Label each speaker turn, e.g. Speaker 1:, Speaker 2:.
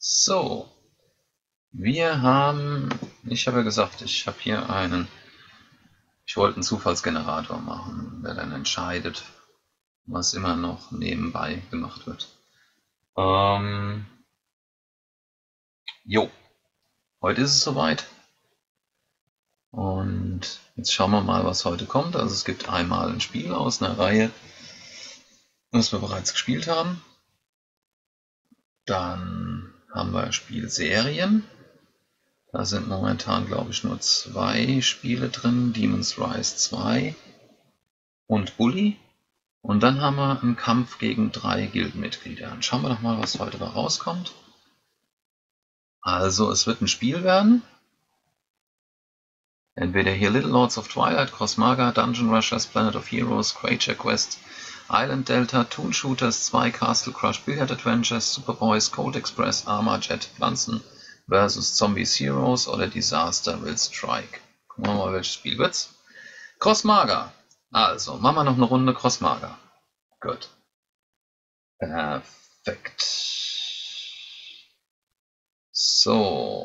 Speaker 1: So, wir haben, ich habe ja gesagt, ich habe hier ich wollte einen Zufallsgenerator machen, der dann entscheidet, was immer noch nebenbei gemacht wird. Jo, heute ist es soweit. Und jetzt schauen wir mal, was heute kommt. Also es gibt einmal ein Spiel aus einer Reihe, das wir bereits gespielt haben. Dann haben wir Spielserien. Da sind momentan, glaube ich, nur 2 Spiele drin. Demon's Rise 2 und Bully. Und dann haben wir einen Kampf gegen 3 Guildmitglieder. Dann schauen wir doch mal, was heute da rauskommt. Also, es wird ein Spiel werden. Entweder hier Little Lords of Twilight, Crossmaga, Dungeon Rushers, Planet of Heroes, Creature Quest, Island Delta, Toon Shooters 2, Castle Crush, Billiard Adventures, Superboys, Cold Express, Arma Jet, Pflanzen vs. Zombies Heroes oder Disaster Will Strike. Gucken wir mal, welches Spiel wird's. Crossmaga. Also, machen wir noch eine Runde Crossmaga. Gut. Perfekt. So.